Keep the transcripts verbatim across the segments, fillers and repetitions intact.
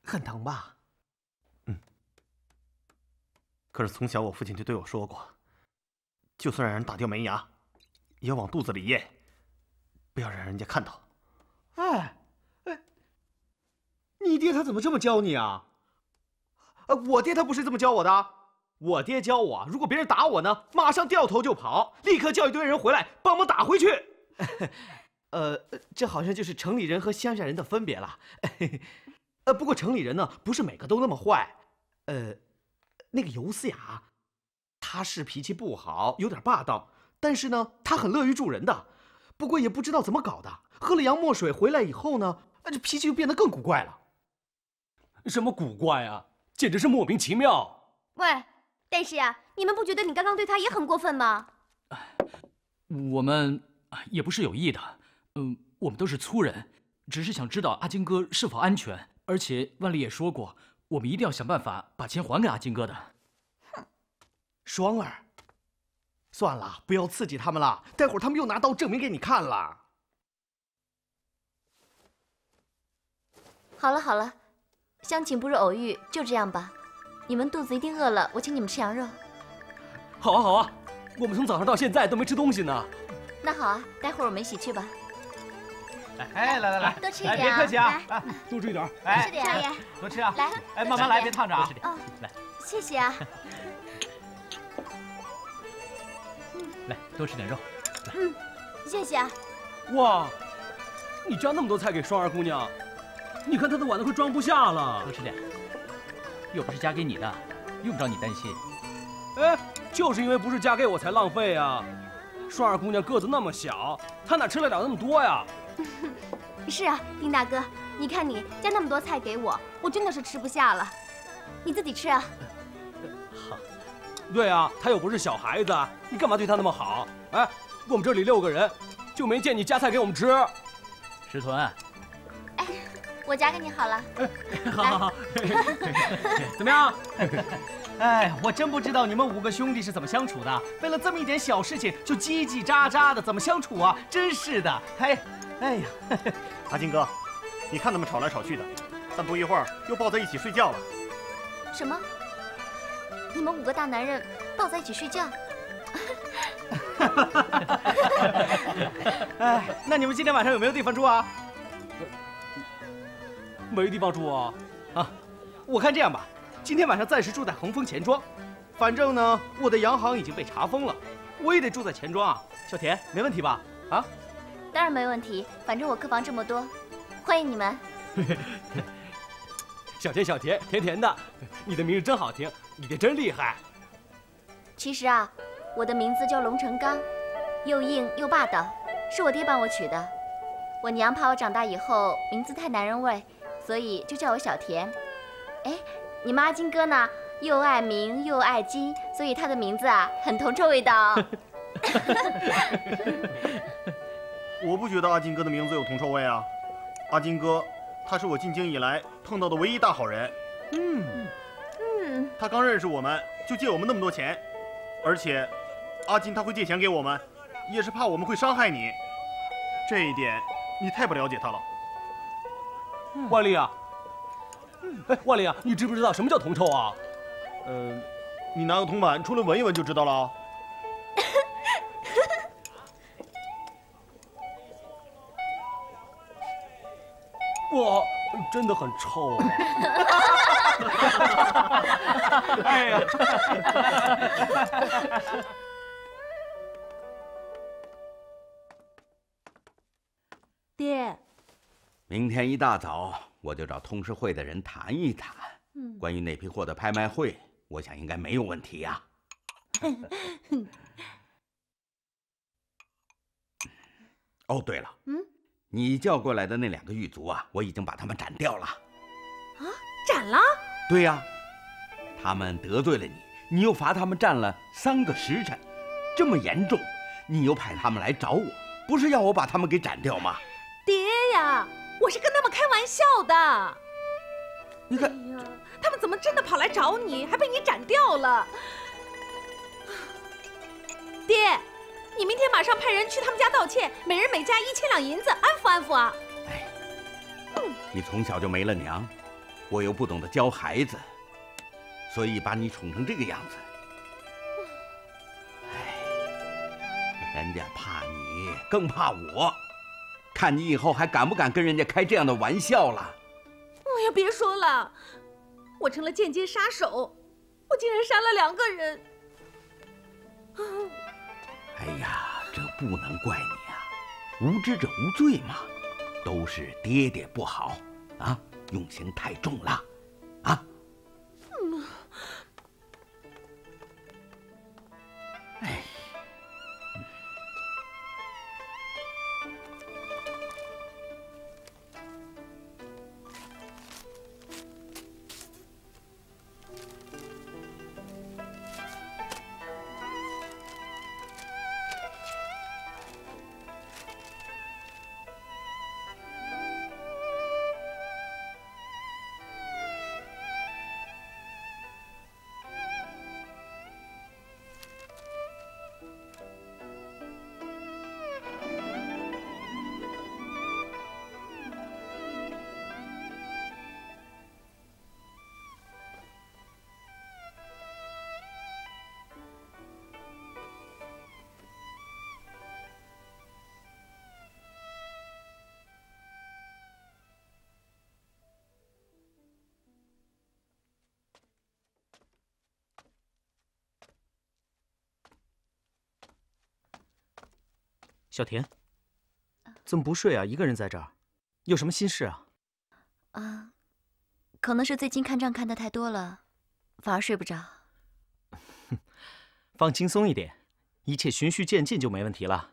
很疼吧？ 嗯。可是从小我父亲就对我说过，就算让人打掉门牙，也要往肚子里咽，不要让人家看到。 哎，哎，你爹他怎么这么教你啊？呃，我爹他不是这么教我的。我爹教我，如果别人打我呢，马上掉头就跑，立刻叫一堆人回来帮忙打回去。呃，这好像就是城里人和乡下人的分别了。呃，不过城里人呢，不是每个都那么坏。呃，那个尤思雅，他是脾气不好，有点霸道，但是呢，他很乐于助人的。不过也不知道怎么搞的，喝了洋墨水回来以后呢，这脾气就变得更古怪了。 什么古怪啊？简直是莫名其妙。 喂，但是呀，你们不觉得你刚刚对他也很过分吗？ 我们也不是有意的，嗯，我们都是粗人，只是想知道阿金哥是否安全。而且万丽也说过，我们一定要想办法把钱还给阿金哥的。 哼，双儿，算了，不要刺激他们了，待会儿他们又拿刀证明给你看了。 好了好了，相请不如偶遇，就这样吧。你们肚子一定饿了，我请你们吃羊肉。 好啊好啊，我们从早上到现在都没吃东西呢。 那好啊，待会儿我们一起去吧。 哎，来来来， 多吃一点， 别客气啊， 来，多吃一点。 哎， 吃点，少爷， 多吃啊。 来， 哎，慢慢来，别烫着啊。 多吃点， 哦， 来， 谢谢啊。 来，多吃点肉。 嗯，谢谢啊。 哇，你夹那么多菜给双儿姑娘，你看她的碗都快装不下了。 多吃点，又不是夹给你的，用不着你担心。 哎，就是因为不是夹给我才浪费啊。双儿姑娘个子那么小，她哪吃得了那么多呀？ 是啊，丁大哥，你看你夹那么多菜给我，我真的是吃不下了。你自己吃啊。 好。对啊，她又不是小孩子，你干嘛对她那么好？哎，我们这里六个人，就没见你夹菜给我们吃。 石屯， 哎，我夹给你好了。 好好好，怎么样？ 哎，我真不知道你们五个兄弟是怎么相处的，为了这么一点小事情就叽叽喳喳的，怎么相处啊？真是的，哎，哎呀， 阿金哥，你看他们吵来吵去的，但不一会儿又抱在一起睡觉了。 什么？你们五个大男人抱在一起睡觉？ 哎，那你们今天晚上有没有地方住啊？ 没地方住啊？ 啊，我看这样吧。今天晚上暂时住在恒丰钱庄，反正呢，我的洋行已经被查封了，我也得住在钱庄啊。小田，没问题吧？啊？ 当然没问题，反正我客房这么多，欢迎你们。 小田，小田，甜甜的，你的名字真好听，你爹真厉害。 其实啊，我的名字叫龙成刚，又硬又霸道，是我爹帮我取的。我娘怕我长大以后名字太男人味，所以就叫我小田。哎。你们阿金哥呢，又爱民又爱金，所以他的名字啊很铜臭味道。 我不觉得阿金哥的名字有铜臭味啊。阿金哥，他是我进京以来碰到的唯一大好人。 嗯嗯， 他刚认识我们就借我们那么多钱，而且阿金他会借钱给我们，也是怕我们会伤害你。这一点你太不了解他了。 万丽啊。哎，万丽啊，你知不知道什么叫铜臭啊？ 呃，你拿个铜板出来闻一闻就知道了。 哇，真的很臭啊！ 哎呀！ 爹， 明天一大早我就找通识会的人谈一谈，嗯，关于那批货的拍卖会，我想应该没有问题呀。哦，对了，嗯，你叫过来的那两个狱卒啊，我已经把他们斩掉了。 啊，斩了？ 对呀，他们得罪了你，你又罚他们站了三个时辰，这么严重，你又派他们来找我，不是要我把他们给斩掉吗？ 爹呀，我是跟他们开玩笑的。 你看， 哎呀，他们怎么真的跑来找你，还被你斩掉了？爹，你明天马上派人去他们家道歉，每人每家一千两银子，安抚安抚啊！ 哎，你从小就没了娘， 我又不懂得教孩子，所以把你宠成这个样子。哎，人家怕你，更怕我，看你以后还敢不敢跟人家开这样的玩笑了。 哎呀，别说了，我成了间接杀手，我竟然杀了两个人。 哎呀，这不能怪你啊，无知者无罪嘛，都是爹爹不好啊，用刑太重了，啊。嗯。哎。 小田，怎么不睡啊？一个人在这儿，有什么心事啊？ 啊，可能是最近看账看得太多了，反而睡不着。 放轻松一点，一切循序渐进就没问题了。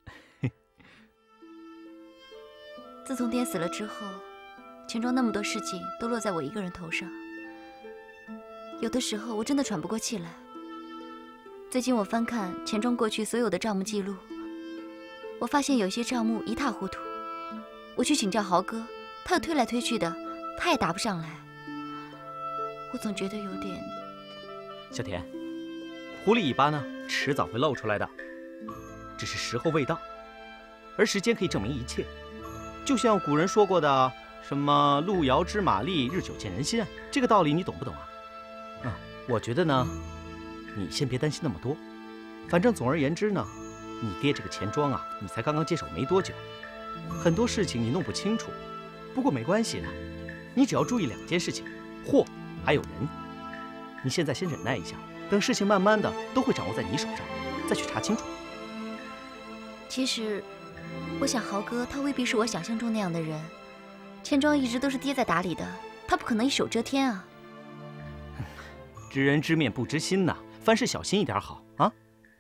自从爹死了之后，钱庄那么多事情都落在我一个人头上，有的时候我真的喘不过气来。最近我翻看钱庄过去所有的账目记录。我发现有些账目一塌糊涂，我去请教豪哥，他又推来推去的，他也答不上来。我总觉得有点…… 小田，狐狸尾巴呢，迟早会露出来的，只是时候未到，而时间可以证明一切。就像古人说过的，什么“路遥知马力，日久见人心”，这个道理你懂不懂啊？嗯，我觉得呢，你先别担心那么多，反正总而言之呢。你爹这个钱庄啊，你才刚刚接手没多久，很多事情你弄不清楚。不过没关系的，你只要注意两件事情：货还有人。你现在先忍耐一下，等事情慢慢的都会掌握在你手上，再去查清楚。 其实，我想豪哥他未必是我想象中那样的人。钱庄一直都是爹在打理的，他不可能一手遮天啊。 知人知面不知心呐，凡事小心一点好啊。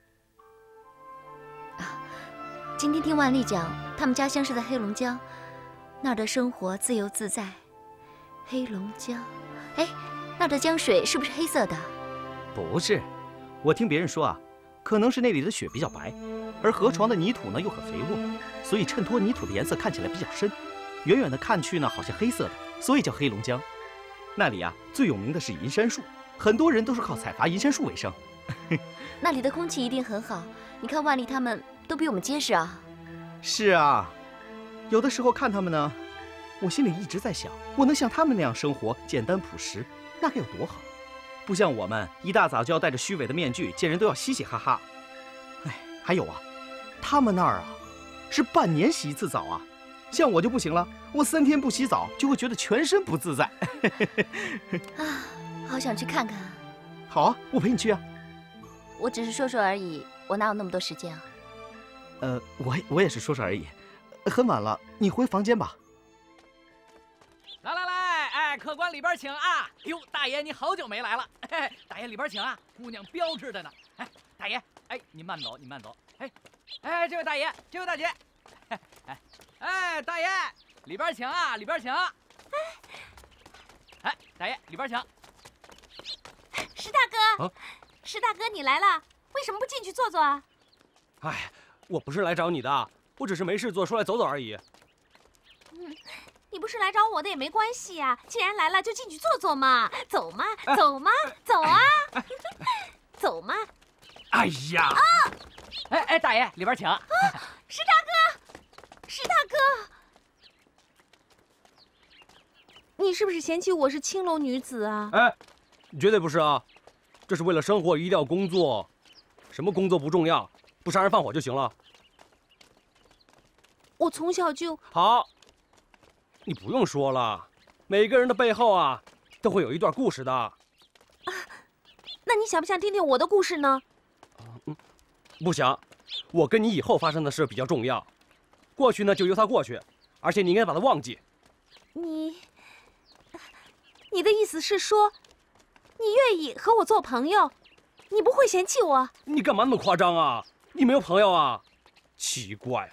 今天听万丽讲，他们家乡是在黑龙江，那儿的生活自由自在。黑龙江，哎，那儿的江水是不是黑色的？ 不是，我听别人说啊，可能是那里的雪比较白，而河床的泥土呢又很肥沃，所以衬托泥土的颜色看起来比较深。远远的看去呢，好像黑色的，所以叫黑龙江。那里啊，最有名的是银杉树，很多人都是靠采伐银杉树为生。 那里的空气一定很好，你看万丽他们。都比我们结实啊！ 是啊，有的时候看他们呢，我心里一直在想，我能像他们那样生活，简单朴实，那该有多好！不像我们一大早就要戴着虚伪的面具，见人都要嘻嘻哈哈。哎，还有啊，他们那儿啊，是半年洗一次澡啊，像我就不行了，我三天不洗澡就会觉得全身不自在。 啊，好想去看看。 好啊，我陪你去啊。 我只是说说而已，我哪有那么多时间啊？ 呃，我我也是说说而已，很晚了，你回房间吧。 来来来，哎，客官里边请啊！哟，大爷你好久没来了，嘿，大爷里边请啊，姑娘标致的呢。哎，大爷，哎，您慢走，您慢走。哎，哎，这位大爷，这位大姐，哎，哎，大爷里边请啊，里边请。哎，哎，大爷里边请。 石大哥，啊、石大哥你来了，为什么不进去坐坐啊？ 哎。我不是来找你的，我只是没事做，出来走走而已。 嗯，你不是来找我的也没关系呀、啊，既然来了就进去坐坐嘛，走嘛，走嘛，走啊，走嘛。 哎呀！啊！哎哎，大爷里边请。啊， 石大哥，石大哥。 你是不是嫌弃我是青楼女子啊？ 哎，绝对不是啊，这是为了生活一定要工作，什么工作不重要，不杀人放火就行了。 我从小就…… 好，你不用说了，每个人的背后啊，都会有一段故事的。啊， 那你想不想听听我的故事呢？ 嗯，不想，我跟你以后发生的事比较重要，过去呢就由它过去，而且你应该把它忘记。 你，你的意思是说，你愿意和我做朋友，你不会嫌弃我？ 你干嘛那么夸张啊？你没有朋友啊？奇怪。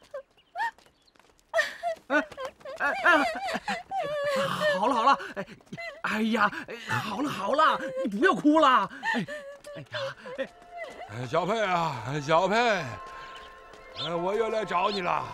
哎哎哎！好了好了，哎哎呀，好了好了，你不要哭了。哎哎呀，哎哎，小佩啊，小佩，哎，我又来找你了。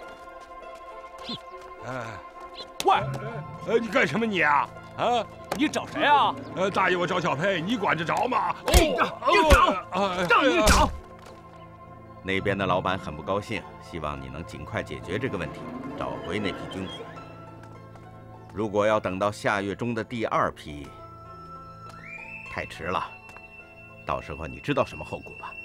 哎， 喂， 哎，你干什么你啊？啊， 你找谁啊？ 呃，大爷，我找小佩，你管得着吗？ 你找，你找，让你找。 那边的老板很不高兴，希望你能尽快解决这个问题，找回那批军火。如果要等到下月中的第二批，太迟了，到时候你知道什么后果吧？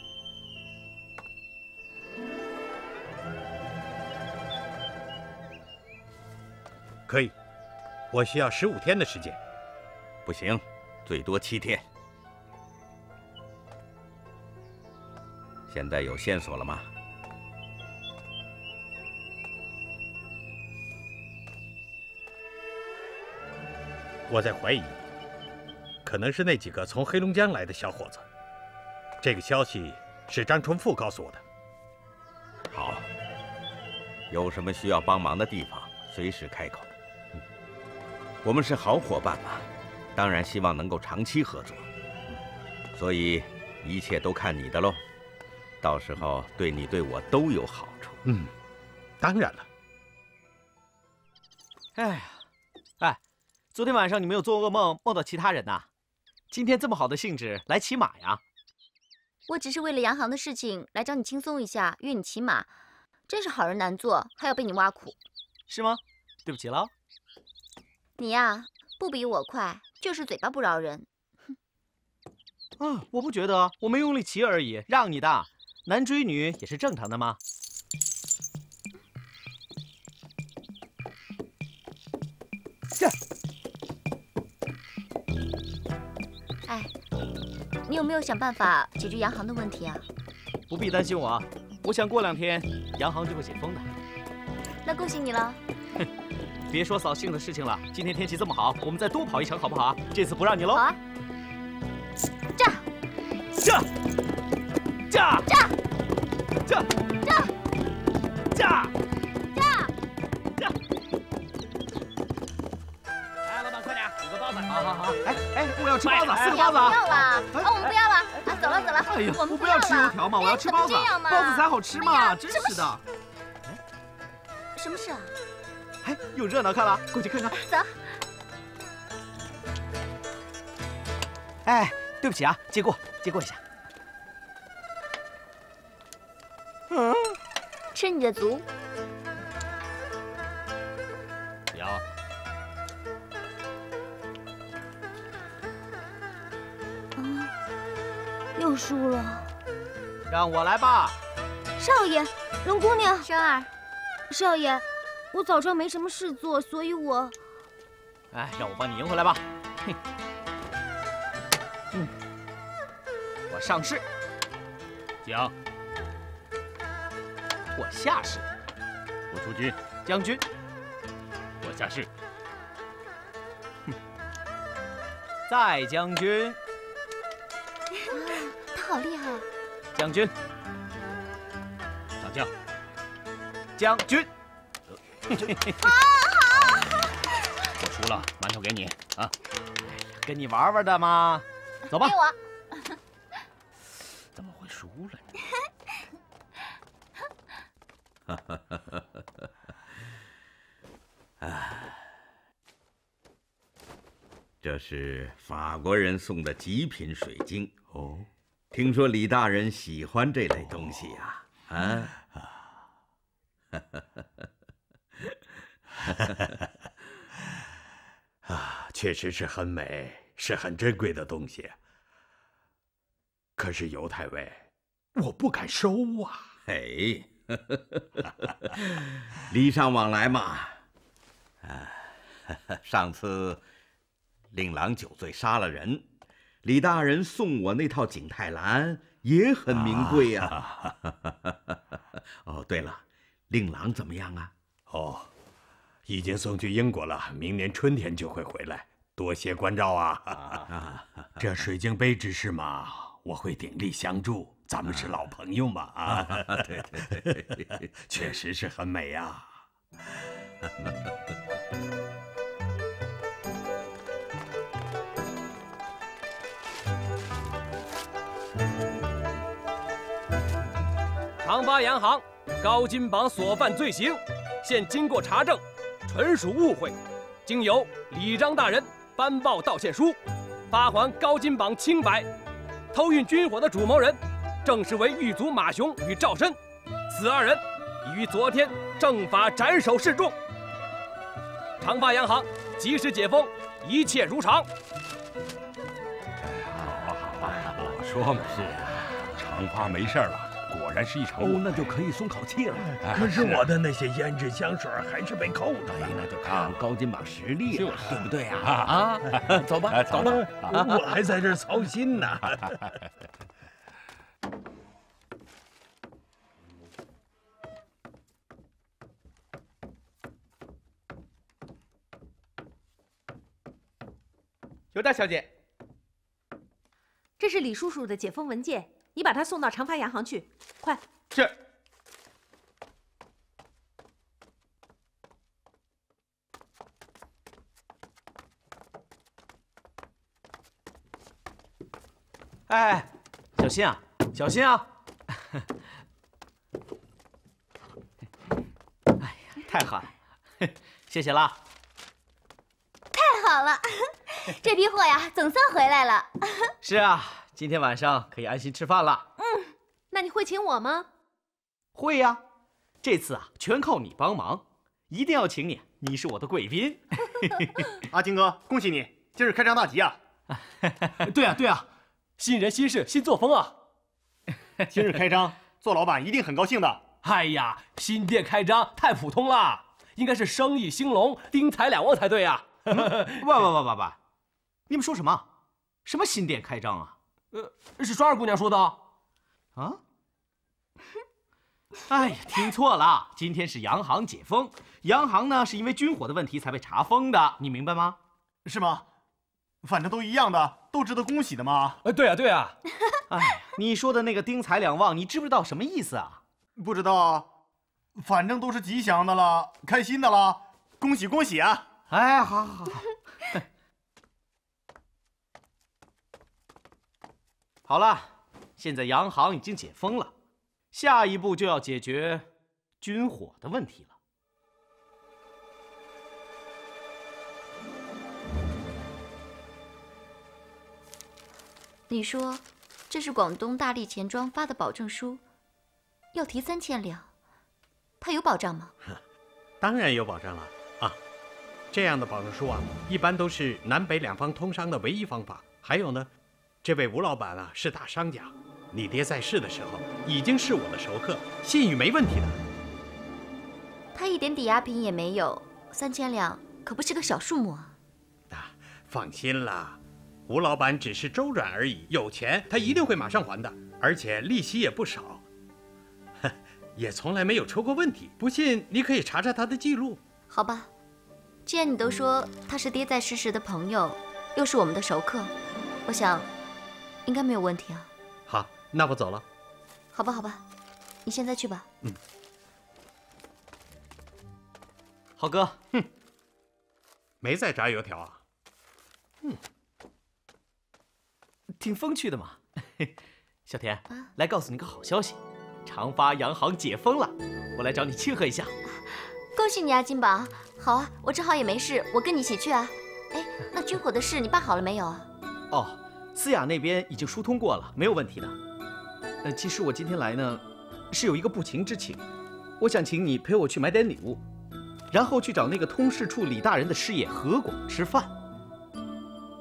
可以，我需要十五天的时间。 不行，最多七天。现在有线索了吗？ 我在怀疑，可能是那几个从黑龙江来的小伙子。这个消息是张春富告诉我的。 好，有什么需要帮忙的地方，随时开口。嗯、我们是好伙伴嘛，当然希望能够长期合作。嗯、所以一切都看你的喽。到时候对你对我都有好处。 嗯，当然了。 哎呀，哎，昨天晚上你没有做噩梦梦到其他人呐？今天这么好的兴致来骑马呀？ 我只是为了洋行的事情来找你轻松一下，约你骑马，真是好人难做，还要被你挖苦。 是吗？对不起了。 你呀，不比我快，就是嘴巴不饶人。 啊，我不觉得，我没用力骑而已，让你的。男追女也是正常的吗？这， 哎，你有没有想办法解决洋行的问题啊？ 不必担心我，我想过两天洋行就会解封的。 那恭喜你了。 哼，别说扫兴的事情了。今天天气这么好，我们再多跑一场好不好啊？这次不让你喽。 好啊。炸！ 炸！炸！ 炸！ 炸！ 炸！ 炸！ 炸！ 炸！哎，老板快点，有个包子。好好好。哎哎，我要吃包子，四个包子啊！ 不要了，啊，我们不要了，啊，走了走了。 哎呀， 我们不要吃油条嘛，我要吃包子，包子才好吃嘛，真是的。 什么事啊？ 哎，有热闹看了，过去看看。 走。 哎，对不起啊，借过，借过一下。 嗯，吃你的足。 有。 啊，又输了。 让我来吧。 少爷，龙姑娘， 生儿。 少爷，我早上没什么事做，所以我…… 哎，让我帮你赢回来吧。嘿，嗯，我上士。 将。 我下士。 我出军。 将军。 我下士。 再将军。 他好厉害。 将军。 上将。 将军。 好好。 我输了，馒头给你啊。 跟你玩玩的嘛。走吧。 给我。 怎么会输了呢？ 哈哈哈哈哈！哎，这是法国人送的极品水晶哦。听说李大人喜欢这类东西呀？啊？哈哈哈哈哈！ 确实是很美，是很珍贵的东西。可是尤太尉，我不敢收啊。 哎，礼尚往来嘛。啊，上次令郎酒醉杀了人，李大人送我那套景泰蓝也很名贵呀、啊。哦，对了，令郎怎么样啊？ 哦，已经送去英国了，明年春天就会回来。多谢关照啊！啊这水晶杯之事嘛，我会鼎力相助。咱们是老朋友嘛啊！ 对对对， 确实是很美呀。 长发洋行高金榜所犯罪行，现经过查证，纯属误会，经由李张大人颁报道歉书，发还高金榜清白。偷运军火的主谋人，正是为狱卒马雄与赵申，此二人已于昨天正法斩首示众。长发洋行及时解封，一切如常。 好啊好啊，我说嘛，是啊，长发没事了。果然是一场哦，那就可以松口气了。 可是我的那些胭脂香水还是被扣着了。 那就看高金榜实力了，对不对啊？ 啊， 走吧，走吧， 我还在这儿操心呢。 尤大小姐， 这是李叔叔的解封文件。你把他送到长发洋行去，快！ 是。哎，小心啊，小心啊！哎呀，太好了，谢谢啦。 太好了，这批货呀，总算回来了。 是啊。今天晚上可以安心吃饭了。 嗯，那你会请我吗？ 会呀，这次啊全靠你帮忙，一定要请你，你是我的贵宾。 阿金哥，恭喜你，今日开张大吉啊！ 对啊对啊，新人新事新作风啊！ 今日开张，做老板一定很高兴的。 哎呀，新店开张太普通了，应该是生意兴隆，丁财两旺才对呀！ 喂喂喂喂喂，你们说什么？什么新店开张啊？ 呃，是双儿姑娘说的。 啊？哎呀，听错了，今天是洋行解封，洋行呢是因为军火的问题才被查封的，你明白吗？ 是吗？反正都一样的，都值得恭喜的嘛。 呃，对啊对啊。 哎，你说的那个丁财两旺，你知不知道什么意思啊？ 不知道啊，反正都是吉祥的了，开心的了，恭喜恭喜啊！ 哎，好好好。好了，现在洋行已经解封了，下一步就要解决军火的问题了。 你说，这是广东大利钱庄发的保证书，要提三千两，他有保障吗？ 当然有保障了啊！这样的保证书啊，一般都是南北两方通商的唯一方法。还有呢。这位吴老板啊是大商家，你爹在世的时候已经是我的熟客，信誉没问题的。 他一点抵押品也没有，三千两可不是个小数目啊！ 啊，放心啦，吴老板只是周转而已，有钱他一定会马上还的，而且利息也不少，也从来没有出过问题。不信你可以查查他的记录。 好吧，既然你都说他是爹在世时的朋友，又是我们的熟客，我想。应该没有问题啊。 好，那我走了。 好吧，好吧，你现在去吧。 嗯。 浩哥，哼， 没在炸油条啊？ 嗯，挺风趣的嘛。小田，啊、来告诉你个好消息，长发洋行解封了，我来找你庆贺一下。 恭喜你啊，金宝！好啊，我正好也没事，我跟你一起去啊。哎，那军火的事你办好了没有啊？ 哦。思雅那边已经疏通过了，没有问题的。呃，其实我今天来呢，是有一个不情之请，我想请你陪我去买点礼物，然后去找那个通事处李大人的师爷何广吃饭。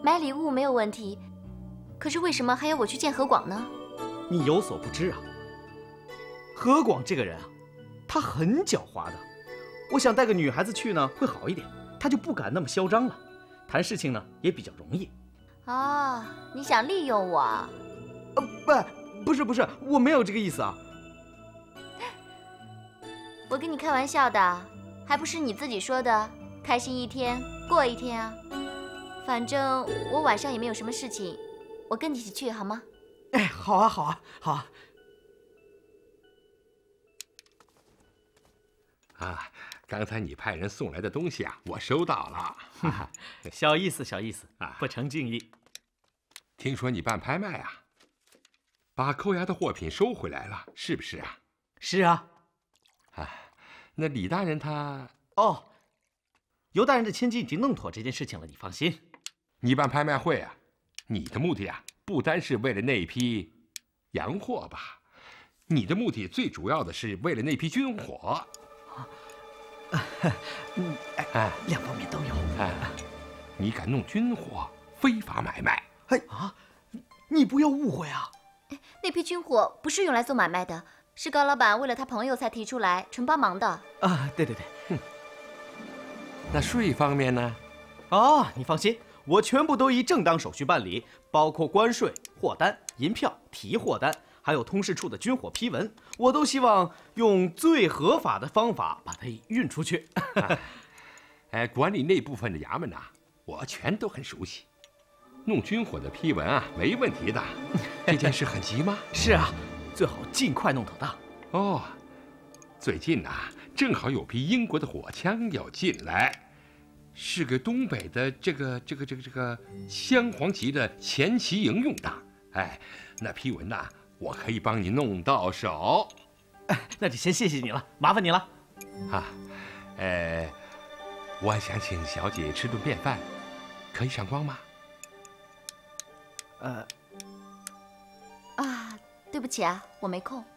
买礼物没有问题，可是为什么还要我去见何广呢？ 你有所不知啊，何广这个人啊，他很狡猾的。我想带个女孩子去呢，会好一点，他就不敢那么嚣张了，谈事情呢也比较容易。 哦，你想利用我？ 呃，不，不是不是，我没有这个意思啊。 我跟你开玩笑的，还不是你自己说的，开心一天过一天啊。反正我晚上也没有什么事情，我跟你一起去好吗？ 哎，好啊，好啊，好啊。 啊，刚才你派人送来的东西啊，我收到了。 小意思，小意思啊，不成敬意。 听说你办拍卖啊，把扣押的货品收回来了，是不是啊？ 是啊。 啊，那李大人他…… 哦，尤大人的千金已经弄妥这件事情了，你放心。 你办拍卖会啊，你的目的啊，不单是为了那批洋货吧？你的目的最主要的是为了那批军火。 嗯，哎，两方面都有。 哎，你敢弄军火，非法买卖？ 哎啊，你不要误会啊！ 那批军火不是用来做买卖的，是高老板为了他朋友才提出来，纯帮忙的。 啊，对对对。 哼，那税方面呢？ 哦，你放心，我全部都以正当手续办理，包括关税、货单、银票、提货单，还有通事处的军火批文，我都希望用最合法的方法把它运出去。 哎，管理那部分的衙门呐、啊，我全都很熟悉。弄军火的批文啊，没问题的。这件事很急吗？ 是啊，最好尽快弄妥当。 哦，最近呐、啊，正好有批英国的火枪要进来，是给东北的这个这个这个这个镶黄旗的前旗营用的。哎，那批文呐、啊，我可以帮你弄到手。 哎，那就先谢谢你了，麻烦你了。 啊，呃，我想请小姐吃顿便饭，可以赏光吗？ 呃， 啊，对不起啊，我没空。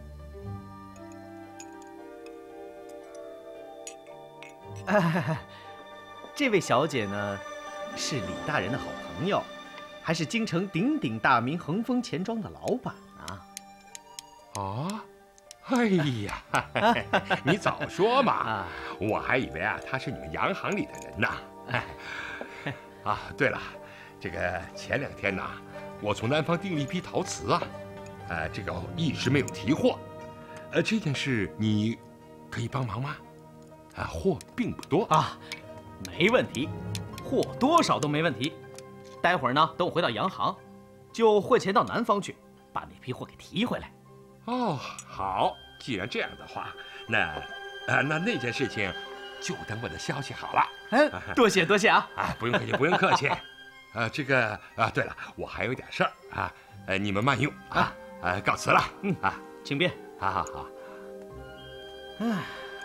哎，这位小姐呢，是李大人的好朋友，还是京城鼎鼎大名恒丰钱庄的老板呢。 哦，哎呀，你早说嘛！我还以为啊，他是你们洋行里的人呢。啊，对了。这个前两天呐，我从南方订了一批陶瓷啊，呃，这个一直没有提货，呃，这件事你可以帮忙吗？啊，货并不多啊，没问题，货多少都没问题。待会儿呢，等我回到洋行，就汇钱到南方去，把那批货给提回来。 哦，好，既然这样的话，那啊，那那件事情就等我的消息好了。 哎，多谢多谢啊！ 啊，不用客气，不用客气。啊，这个啊，对了，我还有点事儿啊，呃，你们慢用啊，呃，告辞了， 嗯啊， 请便。 好好好。 唉，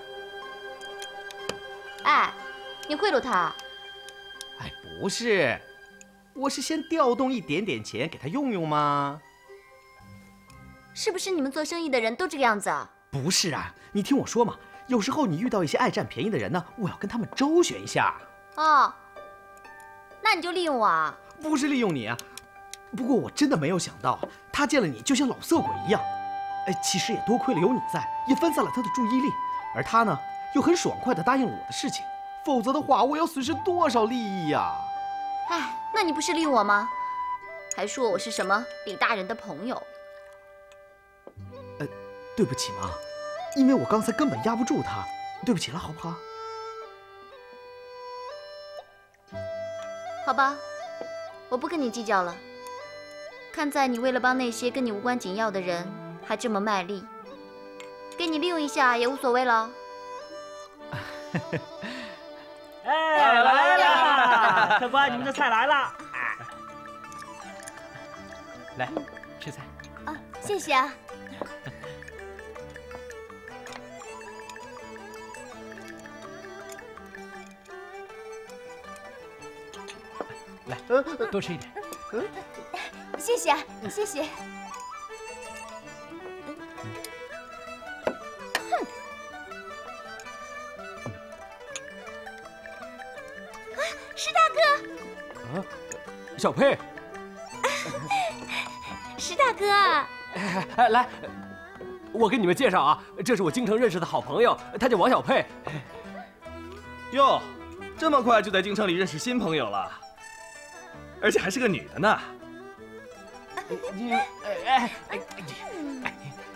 哎，你贿赂他？ 哎，不是，我是先调动一点点钱给他用用吗？ 是不是你们做生意的人都这个样子啊？ 不是啊，你听我说嘛，有时候你遇到一些爱占便宜的人呢，我要跟他们周旋一下。 哦。那你就利用我啊？ 不是利用你啊，不过我真的没有想到，他见了你就像老色鬼一样。哎，其实也多亏了有你在，也分散了他的注意力。而他呢，又很爽快地答应了我的事情，否则的话，我要损失多少利益呀？ 哎，那你不是利用我吗？还说我是什么李大人的朋友？ 呃，对不起嘛，因为我刚才根本压不住他，对不起了，好不好？ 好吧，我不跟你计较了。看在你为了帮那些跟你无关紧要的人还这么卖力，给你利用一下也无所谓了。 哎，来了，客官，你们的菜来了。 来，吃菜。 啊，谢谢啊。 来，多吃一点。 谢谢啊，谢谢。 哼！啊，石大哥！ 啊， 小佩， 石大哥， 哎哎，来，我给你们介绍啊，这是我京城认识的好朋友，他叫王小佩。 哟，这么快就在京城里认识新朋友了，而且还是个女的呢。 哎哎哎！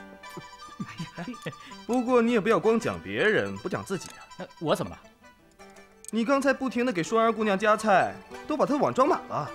不过你也不要光讲别人，不讲自己啊。 我怎么了？ 你刚才不停的给双儿姑娘夹菜，都把她碗装满了。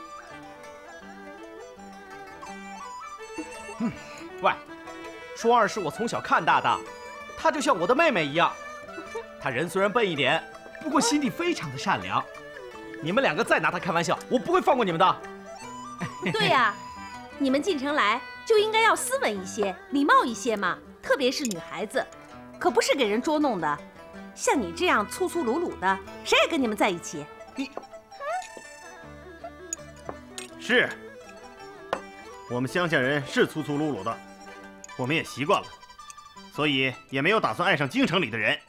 嗯，喂，双儿是我从小看大的，她就像我的妹妹一样。她人虽然笨一点，不过心地非常的善良。你们两个再拿她开玩笑，我不会放过你们的。 对呀、啊，你们进城来就应该要斯文一些，礼貌一些嘛，特别是女孩子，可不是给人捉弄的。像你这样粗粗鲁鲁的，谁也跟你们在一起？ 你是，我们乡下人是粗粗鲁鲁的，我们也习惯了，所以也没有打算爱上京城里的人。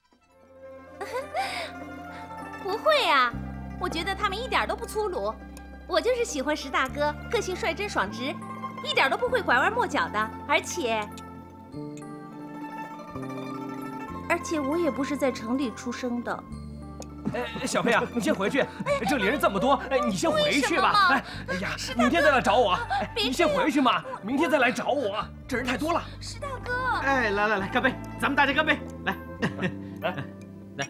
不会呀，我觉得他们一点都不粗鲁。我就是喜欢石大哥，个性率真爽直，一点都不会拐弯抹角的，而且。而且我也不是在城里出生的。 哎，小佩啊，你先回去，这里人这么多，哎，你先回去吧。哎，哎呀，明天再来找我。哎，你先回去嘛，明天再来找我，这人太多了。 石大哥， 哎，来来来，干杯！咱们大家干杯！来，来，来。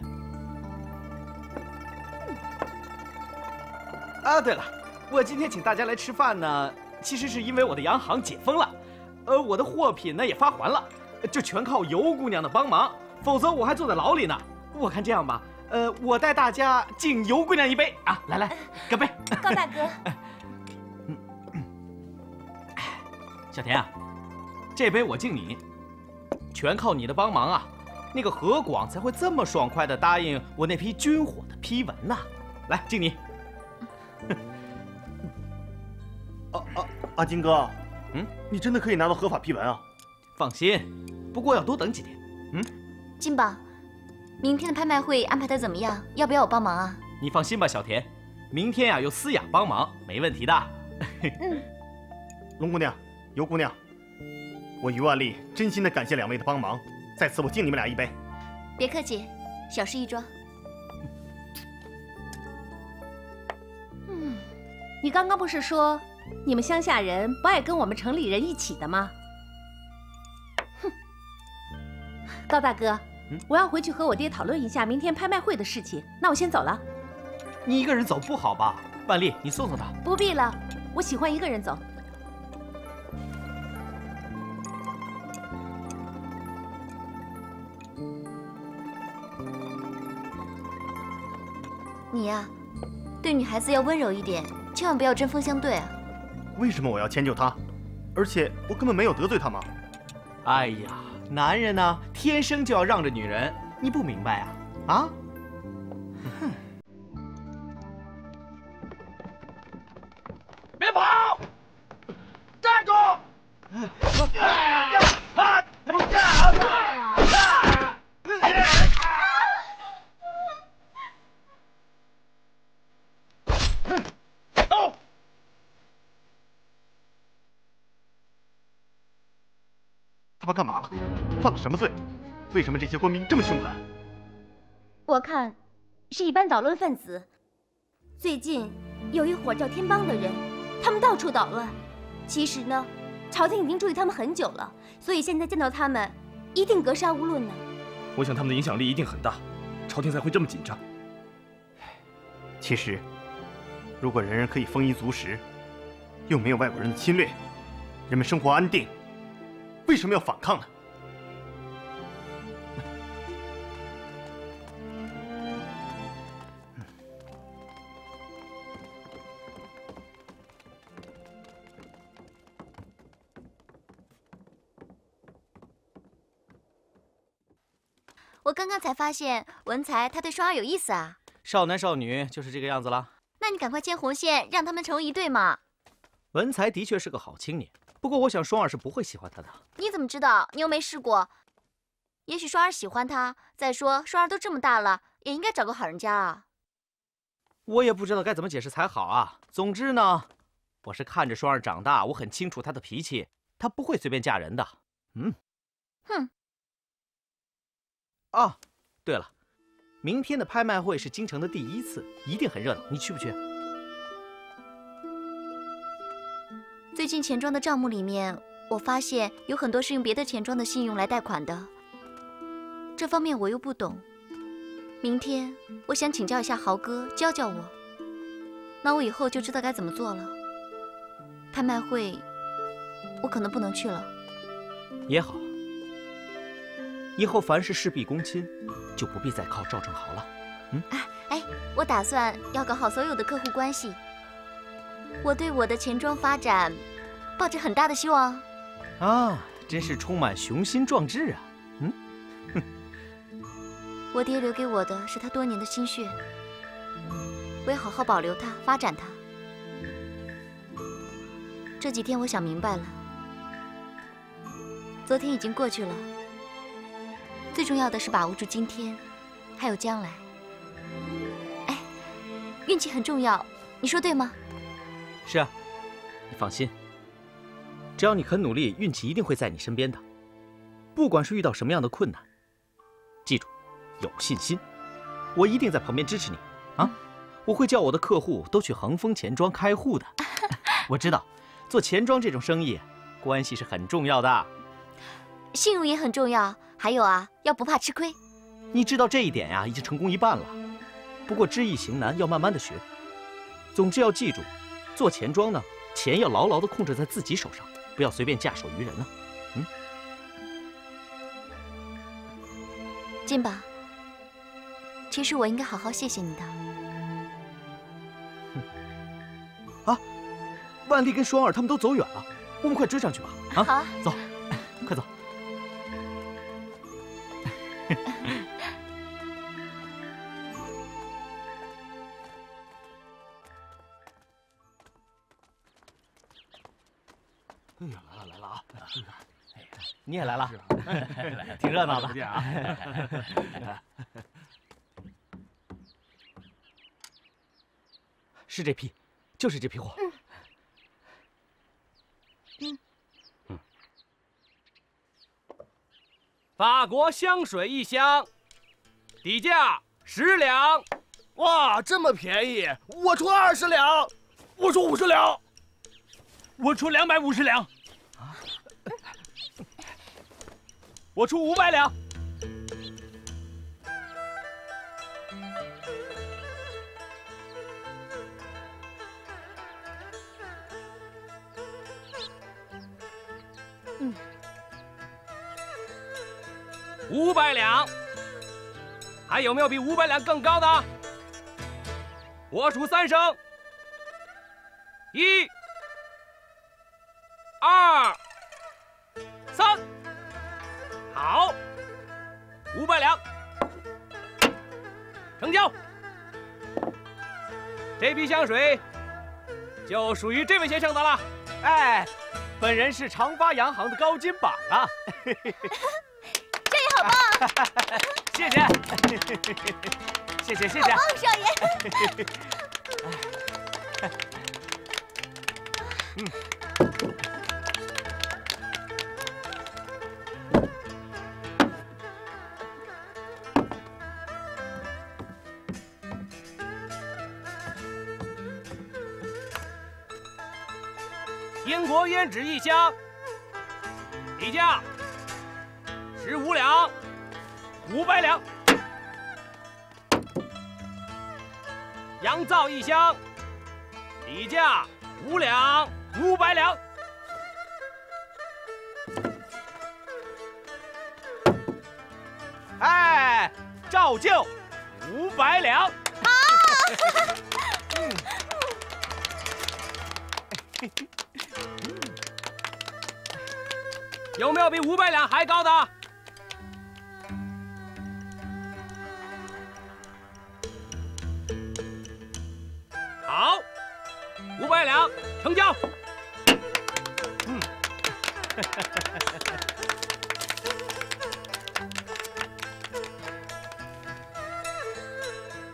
啊，对了，我今天请大家来吃饭呢，其实是因为我的洋行解封了，呃，我的货品呢也发还了，这全靠尤姑娘的帮忙。否则我还坐在牢里呢。我看这样吧，呃，我带大家敬尤姑娘一杯啊！来来，干杯！ 高大哥， 小田啊，这杯我敬你，全靠你的帮忙啊！那个何广才会这么爽快地答应我那批军火的批文呢。来，敬你。 啊啊，阿金哥，嗯，你真的可以拿到合法批文啊？ 放心，不过要多等几天。嗯。 金宝，明天的拍卖会安排的怎么样？要不要我帮忙啊？ 你放心吧，小田，明天呀、啊、有思雅帮忙，没问题的。 嗯，龙姑娘、尤姑娘，我于万丽真心的感谢两位的帮忙，在此我敬你们俩一杯。 别客气，小事一桩。 嗯，你刚刚不是说你们乡下人不爱跟我们城里人一起的吗？哼，高大哥。嗯、我要回去和我爹讨论一下明天拍卖会的事情，那我先走了。 你一个人走不好吧？万丽，你送送他。 不必了，我喜欢一个人走。 你呀、啊，对女孩子要温柔一点，千万不要针锋相对啊。 为什么我要迁就她？而且我根本没有得罪她嘛。 哎呀。男人呢，天生就要让着女人，你不明白啊？啊！哼！ 别跑！站住！ 他们干嘛了？犯了什么罪？为什么这些官兵这么凶狠？ 我看是一般捣乱分子。最近有一伙叫天帮的人，他们到处捣乱。其实呢，朝廷已经注意他们很久了，所以现在见到他们，一定格杀勿论呢。 我想他们的影响力一定很大，朝廷才会这么紧张。 其实，如果人人可以丰衣足食，又没有外国人的侵略，人们生活安定。为什么要反抗呢？ 我刚刚才发现文才他对双儿有意思啊。 少男少女就是这个样子了。 那你赶快牵红线，让他们成为一对嘛。 文才的确是个好青年。不过，我想双儿是不会喜欢他的。 你怎么知道？你又没试过。也许双儿喜欢他。再说，双儿都这么大了，也应该找个好人家啊。 我也不知道该怎么解释才好啊。总之呢，我是看着双儿长大，我很清楚她的脾气，她不会随便嫁人的。嗯。 哼。 啊，对了，明天的拍卖会是京城的第一次，一定很热闹，你去不去？ 最近钱庄的账目里面，我发现有很多是用别的钱庄的信用来贷款的，这方面我又不懂。明天我想请教一下豪哥，教教我，那我以后就知道该怎么做了。拍卖会，我可能不能去了。 也好，以后凡是事必躬亲，就不必再靠赵正豪了。嗯， 哎哎，我打算要搞好所有的客户关系。我对我的钱庄发展抱着很大的希望。 啊，真是充满雄心壮志啊！嗯，哼。 我爹留给我的是他多年的心血，我要好好保留它，发展它。这几天我想明白了，昨天已经过去了，最重要的是把握住今天，还有将来。哎，运气很重要，你说对吗？ 是啊，你放心，只要你肯努力，运气一定会在你身边的。不管是遇到什么样的困难，记住。有信心，我一定在旁边支持你啊！我会叫我的客户都去恒丰钱庄开户的。我知道，做钱庄这种生意，关系是很重要的， 信用也很重要。还有啊，要不怕吃亏。 你知道这一点呀，已经成功一半了。不过知易行难，要慢慢的学。总之要记住，做钱庄呢，钱要牢牢的控制在自己手上，不要随便嫁手于人啊。嗯， 金宝。其实我应该好好谢谢你的。 啊，万丽跟双儿他们都走远了，我们快追上去吧！啊， 好啊， 走，快走。 哎呀，来了来了啊！ 你也来了，挺热闹的啊。 是这批，就是这批货。 嗯嗯。法国香水一箱，底价十两。 哇，这么便宜！我出二十两，我出五十两， 我出两百五十两，我出五百两。 嗯， 五百两，还有没有比五百两更高的？我数三声，一、二、三，好，五百两，成交。这批香水就属于这位先生的了。 哎。本人是长发洋行的高金榜啊！ 少爷好棒！ 谢谢，谢谢谢谢。 好棒，少爷！ 嗯。 英国胭脂一箱，底价十五两，五百两。洋皂一箱，底价五两，五百两。 哎，照旧五百两。 好。 嗯。 有没有比五百两还高的？好，五百两成交。嗯。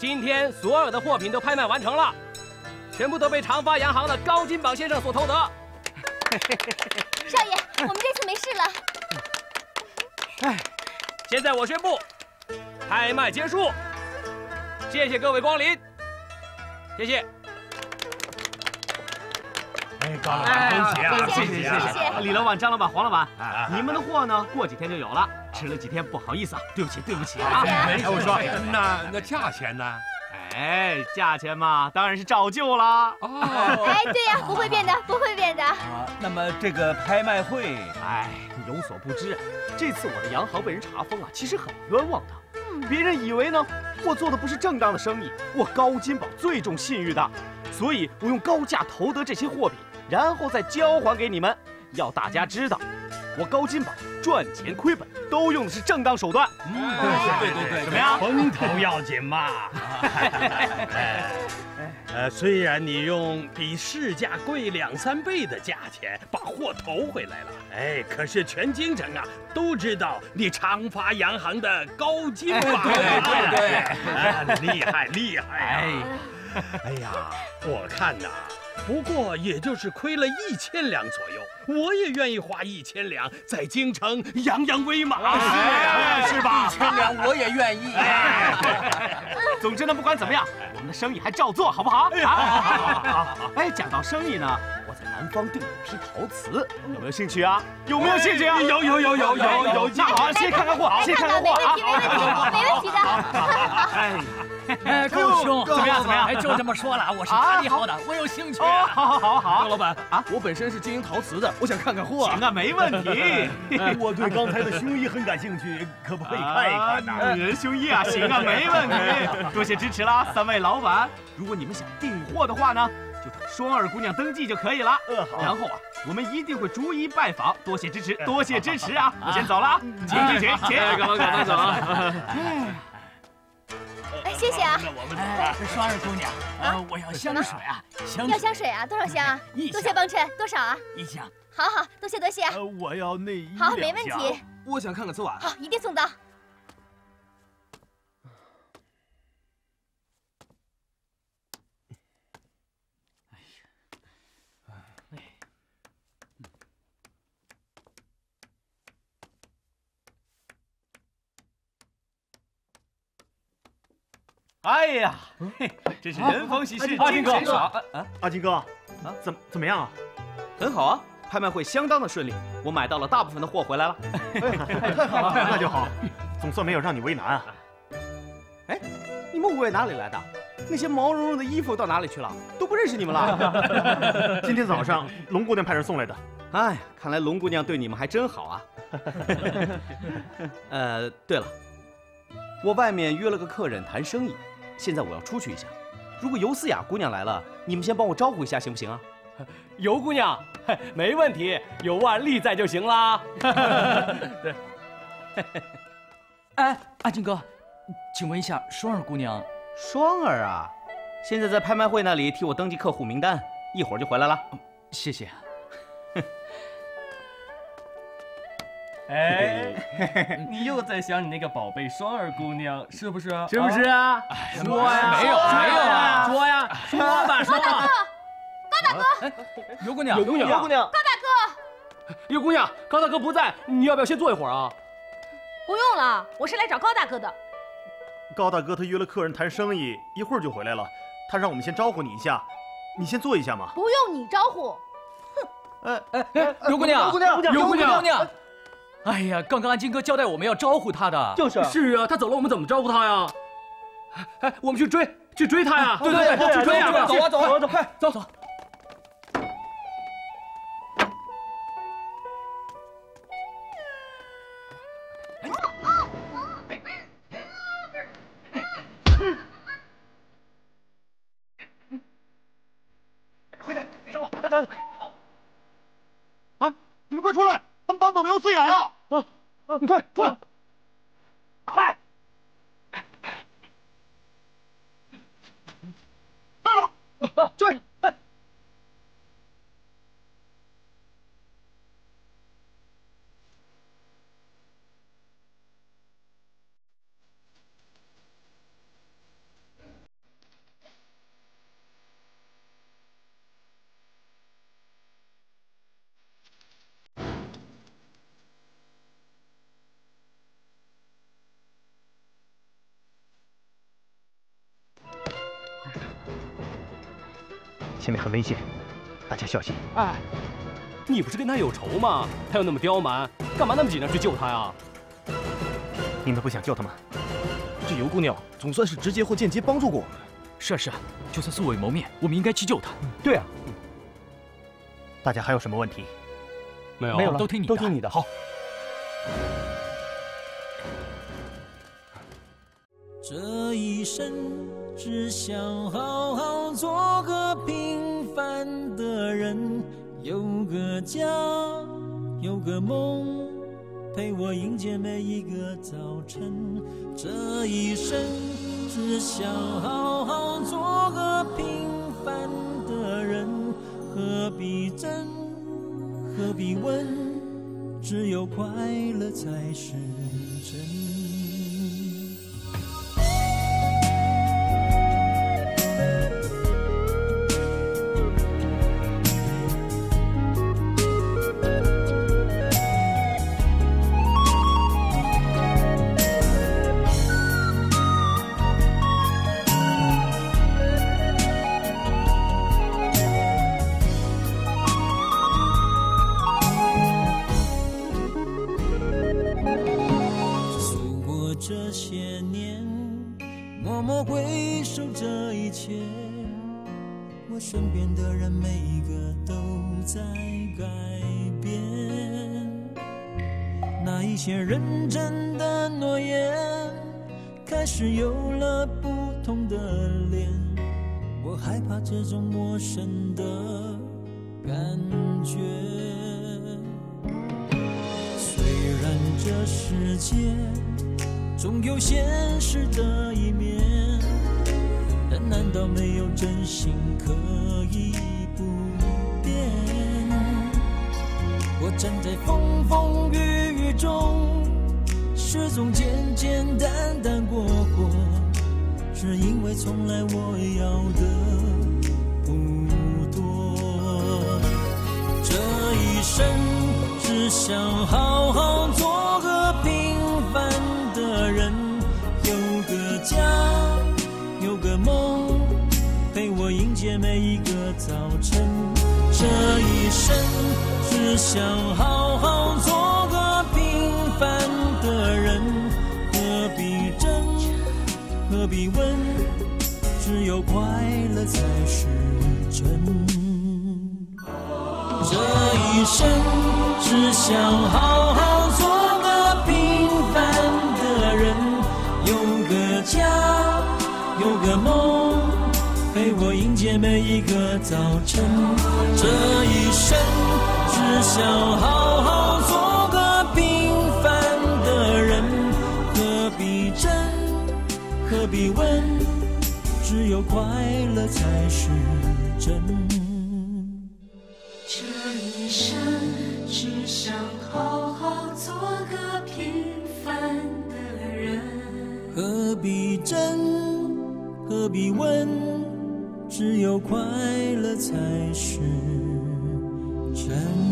今天所有的货品都拍卖完成了，全部都被长发洋行的高金榜先生所偷得。 少爷，我们这次没事了。 哎，现在我宣布，拍卖结束。谢谢各位光临，谢谢。 哎，高老板，恭喜啊！ 谢谢谢谢。李老板、张老板、黄老板，你们的货呢，过几天就有了。迟了几天，不好意思啊，对不起对不起啊。 哎，我说，那那价钱呢？ 哎，价钱嘛，当然是照旧啦。 哦，哎，对呀，不会变的，不会变的。 啊，那么这个拍卖会， 哎，你有所不知，这次我的洋行被人查封啊，其实很冤枉的。别人以为呢，我做的不是正当的生意，我高金宝最重信誉的，所以我用高价投得这些货品，然后再交还给你们。要大家知道，我高金宝赚钱亏本都用的是正当手段。 嗯，对对对， 怎么样？风头要紧嘛。呃，虽然你用比市价贵两三倍的价钱把货投回来了，哎，可是全京城啊都知道你长发洋行的高金宝， 对对对， 哎，厉害厉害啊！哎呀，我看呐，不过也就是亏了一千两左右，我也愿意花一千两在京城扬扬威嘛， 是呀， 是吧？ 一千两我也愿意。 总之呢，不管怎么样，我们的生意还照做，好不好？好，好，好，好。哎，讲到生意呢，我在南方订了一批陶瓷，有没有兴趣啊？有没有兴趣啊？ 有有有有有有。 那好，先看看货，先看看货啊。 没问题，没问题，没问题的。 哎。 哎，高兄， 怎么样？怎么样？ 哎，就这么说了，我是打理好的，我有兴趣。 哦，好好好好。 高老板啊，我本身是经营陶瓷的，我想看看货。 行啊，没问题。 我对刚才的胸衣很感兴趣，可不可以看一看呢？ 女人胸衣啊，行啊，没问题。多谢支持啦，三位老板。如果你们想订货的话呢，就找双儿姑娘登记就可以了。 嗯，好。 然后啊，我们一定会逐一拜访。多谢支持，多谢支持啊！我先走了，请请请请。 赶快赶快走啊！ 哎，谢谢啊！ 哎，双儿姑娘，呃，我要香水啊，香要香水啊，多少箱啊？多谢帮衬，多少啊？ 一箱。 好好，多谢多谢。 呃，我要内衣好，没问题。 我想看看瓷碗。 好，一定送到。 哎呀，真是人逢喜事精神爽。 啊，阿金哥，啊，怎怎么样啊？ 很好啊，拍卖会相当的顺利，我买到了大部分的货回来了。 太好了，那就好，总算没有让你为难啊。 哎，你们五位哪里来的？那些毛茸茸的衣服到哪里去了？都不认识你们了。 今天早上龙姑娘派人送来的。 哎，看来龙姑娘对你们还真好啊。呃，对了，我外面约了个客人谈生意。现在我要出去一下，如果尤思雅姑娘来了，你们先帮我招呼一下，行不行啊？ 尤姑娘，没问题，有万丽在就行啦。 对。哎，阿金哥，请问一下，双儿姑娘？ 双儿啊，现在在拍卖会那里替我登记客户名单，一会儿就回来了。 谢谢。 哎，你又在想你那个宝贝双儿姑娘是不是啊？ 是不是啊？ 说呀，没有没有啊， 说呀，说吧说吧。 高大哥， 尤姑娘， 尤姑娘， 尤姑娘， 高大哥， 尤姑娘，高大哥不在，你要不要先坐一会儿啊？ 不用了，我是来找高大哥的。 高大哥他约了客人谈生意，一会儿就回来了，他让我们先招呼你一下，你先坐一下嘛。 不用你招呼。 哼。哎哎，尤姑娘， 尤姑娘， 尤姑娘。哎呀，刚刚安金哥交代我们要招呼他的， 就是是啊，他走了，我们怎么招呼他呀？哎，我们去追，去追他呀！ 对对对， 去追呀！ 走啊走啊走，快走走。 快点，上我！等等。啊！你们快出来！他们绑走了尤思雅呀！啊啊！你快出来！快！ 啊！追！ 前面很危险，大家小心。 哎，你不是跟他有仇吗？他又那么刁蛮，干嘛那么紧张去救他呀？ 你们不想救他吗？ 这尤姑娘总算是直接或间接帮助过我们。 是啊是啊，就算素未谋面，我们应该去救他。 对啊。大家还有什么问题？ 没有， 没有了， 都听你的， 都听你的。好。 这一生只想好好做个平凡的人，有个家，有个梦，陪我迎接每一个早晨。这一生只想好好做个平凡的人，何必争，何必问，只有快乐才是真。这些年，默默回首这一切，我身边的人每一个都在改变。那一些认真的诺言，开始有了不同的脸。我害怕这种陌生的感觉。虽然这世界总有现实的一面，但难道没有真心可以不变？我站在风风雨雨中，始终简简单单过活，是因为从来我要的不多。这一生只想好好做个平凡的人，有个家，有个梦，陪我迎接每一个早晨。这一生只想好好做个平凡的人，何必争，何必问，只有快乐才是真。这一生只想好好做个平凡的人，有个家，有个梦，陪我迎接每一个早晨。这一生只想好好做个平凡的人，何必争，何必问，只有快乐才是真。 这一生只想好好做个平凡的人， 何必争，何必问，只有快乐才是真。